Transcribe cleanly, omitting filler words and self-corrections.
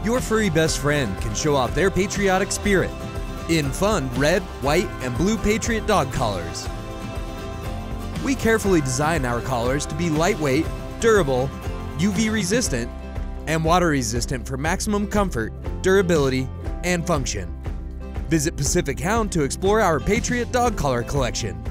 Your furry best friend can show off their patriotic spirit in fun red, white, and blue Patriot Dog Collars. We carefully design our collars to be lightweight, durable, UV resistant, and water resistant for maximum comfort, durability, and function. Visit Pacific Hound to explore our Patriot Dog Collar collection.